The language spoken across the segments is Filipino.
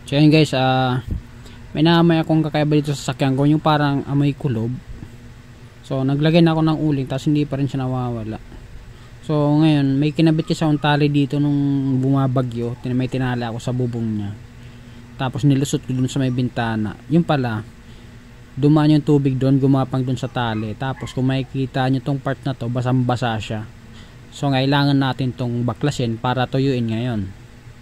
So yun guys, may naamoy akong kakaiba dito sa sasakyan ko, yung parang amoy kulob. So naglagay na ako ng uling tapos hindi pa rin siya nawawala. So ngayon may kinabit kasi akong tali dito nung bumabagyo, may tinala ako sa bubong niya. Tapos nilusot ko dun sa may bintana. Yung pala, dumaan yung tubig doon, gumapang doon sa tali. Tapos kung makikita nyo tong part na to, basang basa siya. So kailangan natin tong baklasin para tuyuin ngayon.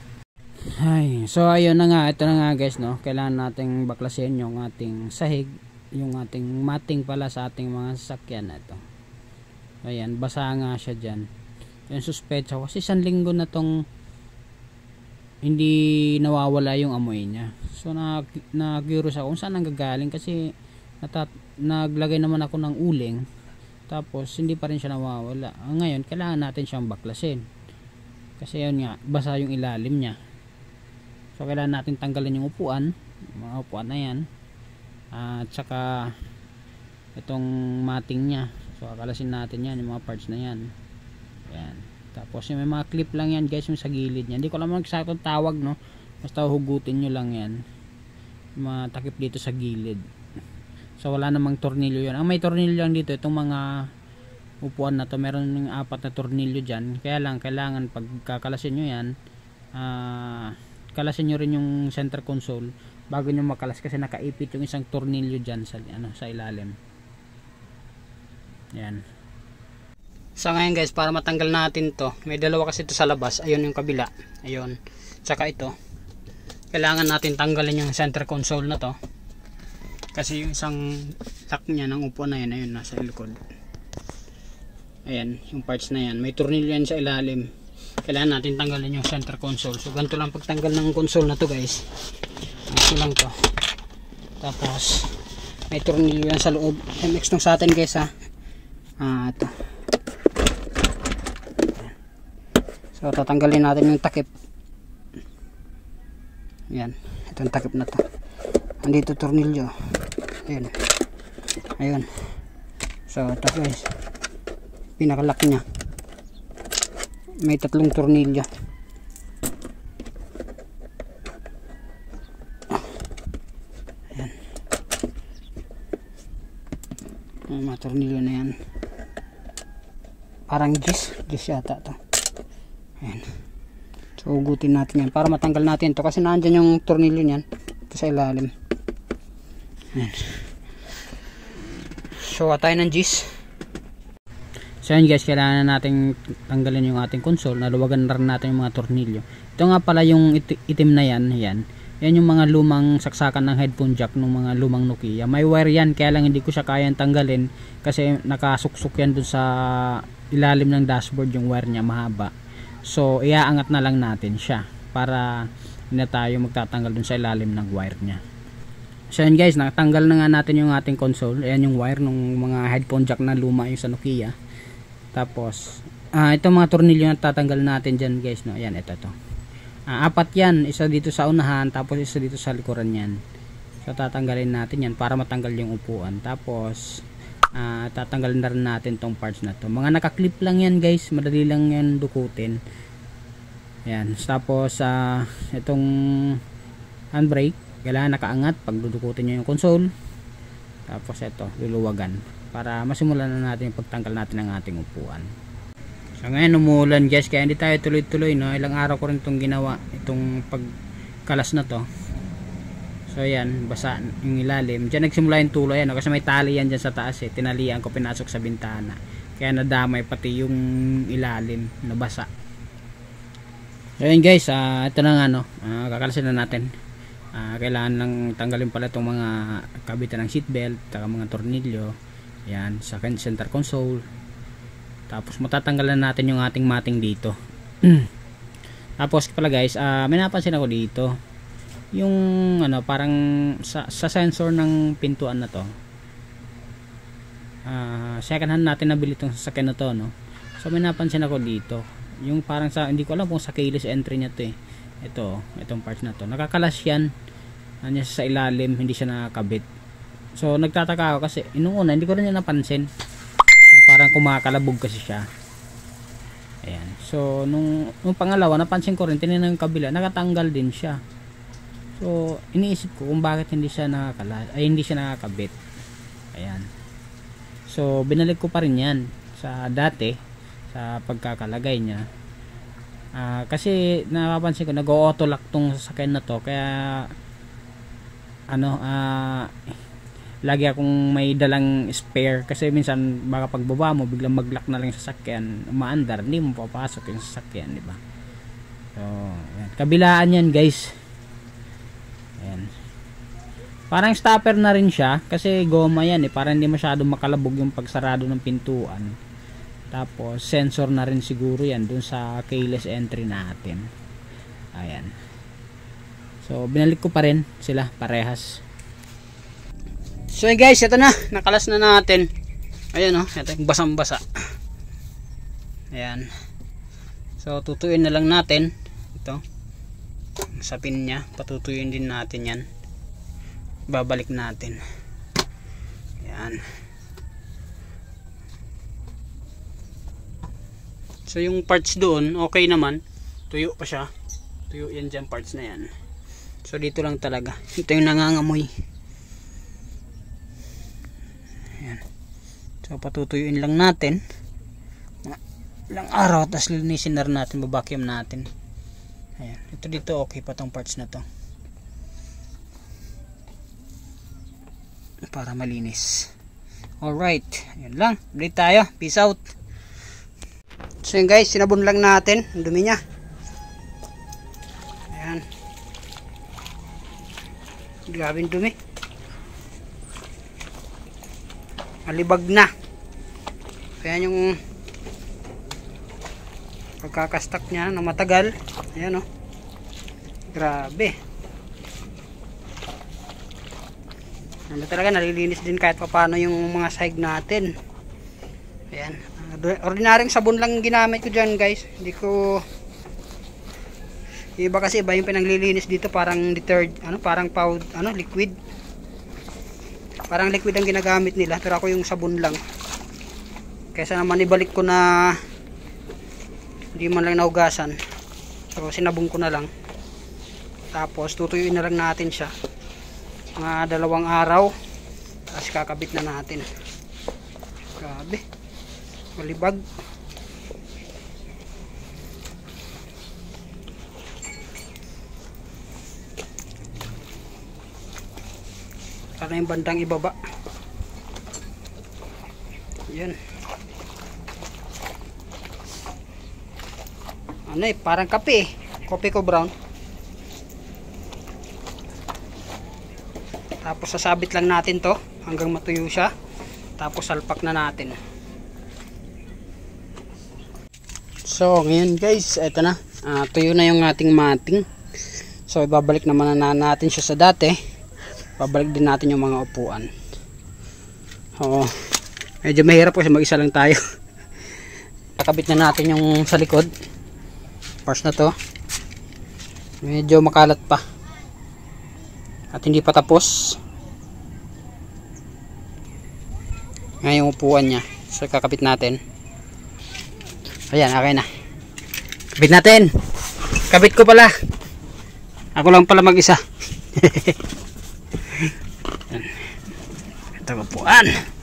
So ayun na nga, ito na nga guys, no. Kailangan nating baklasin yung ating sahig, yung ating mating pala sa ating mga sasakyan na ito. Ayan, basa nga siya dyan. Yung suspecha ko kasi 1 linggo na tong hindi nawawala yung amoy niya. So nag-curious ako kung saan nanggagaling kasi naglagay naman ako ng uling tapos hindi pa rin siya nawawala. Ngayon kailangan natin siyang baklasin kasi yun nga, basa yung ilalim niya. So kailangan natin tanggalin yung upuan, mga upuan na yan, at saka itong mating niya. So akalasin natin yan, yung mga parts na yan. Ayan. Tapos yung may mga clip lang yan guys, yung sa gilid niya. Hindi ko alam eksaktong tawag, no. Basta hugutin nyo lang yan. Yung mga takip dito sa gilid. So wala namang tornilyo yun. Ang may tornilyo lang dito, itong mga upuan na to, meron ng 4 na tornilyo dyan. Kaya lang, kailangan pag kakalasin nyo yan, kalasin nyo rin yung center console bago nyo makalas kasi nakaipit yung isang tornilyo dyan sa, sa ilalim. Yan. So ngayon guys, para matanggal natin to, may dalawa kasi ito sa labas. Ayun yung kabila, ayun, tsaka ito. Kailangan natin tanggalin yung center console na to kasi yung isang lock nya ng upuan na yan, ayun, nasa likod. Ayan, yung parts na yan, may tornilyo yan sa ilalim. Kailangan natin tanggalin yung center console. So ganito lang pagtanggal ng console na to guys. Ito lang to. Tapos may tornilyo yan sa loob. MX nung sa atin guys, ha. Ito. So tatanggalin natin yung takip. Yan, itong takip na to. Andito tornilyo. Ayun. Ayun. So ito guys, pinakalock nya. May 3 tornilyo. Ayan. Yung mga tornilyo na yan, parang gis yata to. Ayan. So hugutin natin yan para matanggal natin to kasi nandyan yung tornilyo nyan ito sa ilalim. Ayan. So tayo ng gis. So yun guys, kailangan natin tanggalin yung ating console, naluwagan na rin natin yung mga tornilyo. Ito nga pala yung itim na yan, yan yung mga lumang saksakan ng headphone jack ng mga lumang Nokia. May wire yan, kaya lang hindi ko siya kayang tanggalin kasi nakasuksok yan dun sa ilalim ng dashboard, yung wire niya mahaba. So iaangat na lang natin siya para hindi na tayo magtatanggal dun sa ilalim ng wire niya. So yun guys, natanggal na nga natin yung ating console. Ayan yung wire ng mga headphone jack na luma yung sa Nokia. Tapos itong mga tornilyo na tatanggal natin dyan guys, no? Ayan, ito 4 yan, isa dito sa unahan tapos isa dito sa likuran yan. So tatanggalin natin yan para matanggal yung upuan. Tapos tatanggalin na rin natin tong parts na to. Mga nakaklip lang yan guys, madali lang yan dukutin. Ayan. Tapos itong handbrake kailangan nakaangat pag dudukutin nyo yung console. Tapos ito, luluwagan para masimulan na natin yung pagtanggal natin ng ating upuan. So ngayon umuulan guys, kaya hindi tayo tuloy-tuloy, no? Ilang araw ko rin itong ginawa, itong pagkalas na to. So ayan, basa yung ilalim. Diyan nagsimula yung tulo, no? Kasi may tali yan dyan sa taas, tinalian ko, pinasok sa bintana, kaya nadamay pati yung ilalim, nabasa. So ayan guys, ito na nga, no? Kakalasin na natin. Kailangan lang tanggalin pala itong mga kabitan ng seatbelt, taka mga tornilyo. Yan, sa center console. Tapos matatanggalan natin yung ating mating dito. Tapos pala guys, may napansin ako dito. Yung parang sa sensor ng pintuan na to. Second hand natin nabili itong sasakyan na to, no. So may napansin ako dito. Yung parang hindi ko alam kung sa keyless entry niya to, itong parts na to. Nakakalas yan. Sa ilalim, hindi siya nakakabit. So nagtataka ako kasi nung una hindi ko rin napansin. Parang kumakalabog kasi siya. Ayan. So nung pangalawa napansin ko rin, tinignan yung kabila, nakatanggal din siya. So iniisip ko kung bakit hindi siya hindi siya nakakabit. Ayan. So binalik ko pa rin yan sa dati sa pagkakalagay niya. Kasi napapansin ko nag-auto lock tong sasakyan na to, kaya lagi akong may dalang spare, kasi minsan baka pagbaba mo biglang mag-lock na lang yung sasakyan, umaandar, hindi mo papasok yung sasakyan, di ba? So ayan. Kabilaan yan guys. Ayan. Parang stopper na rin siya kasi goma yan para hindi masyadong makalabog yung pagsarado ng pintuan. Tapos sensor na rin siguro yan dun sa keyless entry natin. Ayan. So binalik ko pa rin sila parehas. So guys, ito na, nakalas na natin. Ayan ito yung basang basa. Ayan. So tutuin na lang natin ito sa pin nya, patutuyuin din natin yan, babalik natin. Ayan. So yung parts doon okay naman, tuyo pa siya, tuyo yan dyan, parts na yan. So dito lang talaga, ito yung nangangamoy. Ayan. So patutuyuin lang natin ilang araw, tapos linisin na rin natin, babacuum natin. Ayan. Ito dito okay pa tong parts na to para malinis. Alright, ayan lang, ulit tayo, peace out. So yun guys, sinabon lang natin ang dumi nya. Ayan, grabe yung dumi, malibag na. Ayan yung pagkakastak nya na matagal. Ayan grabe. Ano talaga, nalilinis din kahit paano yung mga sahig natin. Ayan, ordinaryong sabon lang ginamit ko dyan guys. Hindi ko iba, kasi iba yung pinanglilinis dito, parang parang powder, liquid. Parang liquid ang ginagamit nila, pero ako yung sabon lang. Kaysa naman ibalik ko na hindi man lang nahugasan. So sinabon ko na lang. Tapos tutuyuin na lang natin siya mga 2 araw. Tapos kakabit na natin. Grabe, malibag. Sana yung bandang ibaba. Yan. Parang kape, kopi ko brown. Tapos sasabit lang natin to hanggang matuyo siya, tapos salpak na natin. So ngayon guys, eto na, tuyo na yung ating mating. So ibabalik naman na natin siya sa dati. Babalik din natin yung mga upuan. Medyo mahirap kasi mag-isa lang tayo. Nakabit na natin yung sa likod, parts na to. Medyo makalat pa at hindi pa tapos. Ngayon yung upuan nya, so kakabit natin. Ayan, okay na, kabit natin. Kabit ko pala, ako lang pala mag-isa. Ito upuan.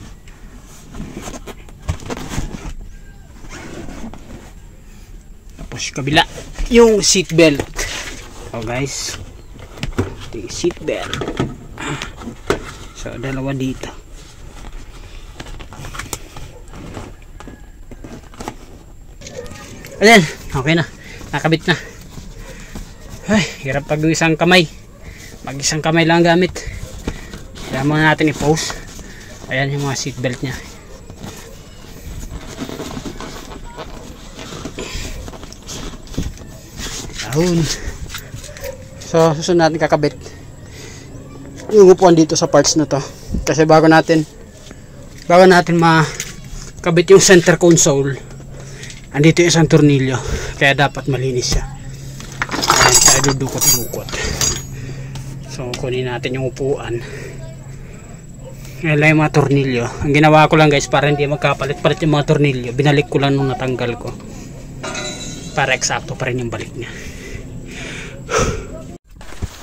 Tapos kabila yung seat belt. Guys, ito yung seat belt. So dalawa dito. Ayan, okay na, nakabit na. Ay, hirap pag isang kamay, mag isang kamay lang gamit. Kaya muna natin i-pose. Ayan yung mga seat belt nya. Down. So susunod natin kakabit yung upuan dito sa parts na to, kasi bago natin makabit yung center console, andito yung isang tornilyo, kaya dapat malinis siya. Ayan, kaya dudukot-dukot. So kunin natin yung upuan. Ayan lang yung mga tornilyo. Ang ginawa ko lang guys, para hindi magkapalit-palit yung mga tornilyo, binalik ko lang nung natanggal ko para eksakto pa rin yung balik niya.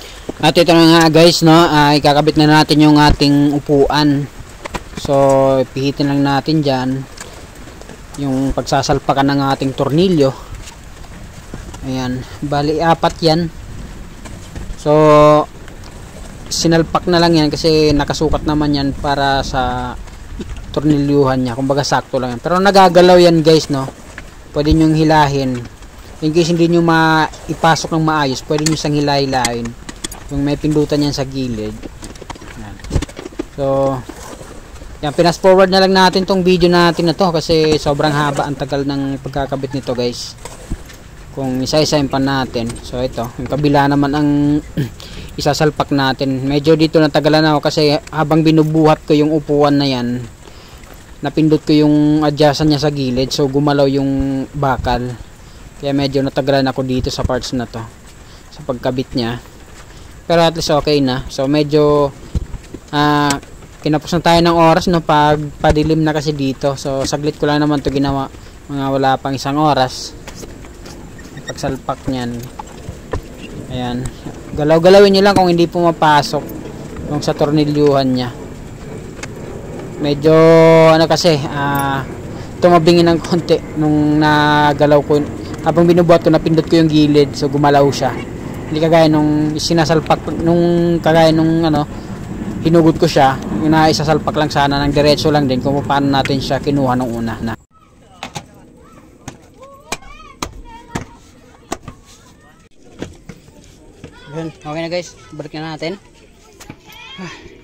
At ito na nga guys, no, ikakabit na natin yung ating upuan. So pihitin lang natin dyan yung pagsasalpakan ng ating tornilyo. Ayan, bali 4 yan. So sinalpak na lang yan kasi nakasukat naman yan para sa tornilyuhan niya, kumbaga sakto lang yan. Pero nagagalaw yan guys, no, pwede nyong hilahin in case hindi nyo maipasok ng maayos. Pwede nyo siyang hilahin yung may pindutan yan sa gilid. Yan. So yan, pinas forward na lang natin tong video natin na to kasi sobrang haba, ang tagal ng pagkakabit nito guys kung isa-isahin pa natin. So ito, yung kabila naman ang isasalpak natin. Medyo dito natagalan ako kasi habang binubuhat ko yung upuan na yan, napindot ko yung adjustan niya sa gilid, so gumalaw yung bakal, kaya medyo natagalan ako dito sa parts na to sa pagkabit niya. Pero at least okay na. So medyo kinapos na tayo ng oras, no, pag padilim na kasi dito. So saglit ko lang naman to ginawa, mga wala pang 1 oras pagsalpak niyan. Ayan, galaw-galawin nyo lang kung hindi pumapasok yung sa tornilyuhan niya. Medyo ano kasi tumabingin ng konti nung nagalaw ko, habang binubuhat ko napindot ko yung gilid, so gumalaw siya. Hindi kagaya nung sinasalpak, nung kagaya nung ano hinugod ko siya, yung naisasalpak lang sana ng diretso lang din kung paano natin siya kinuha nung una na. Yun, okay na guys, balik na natin.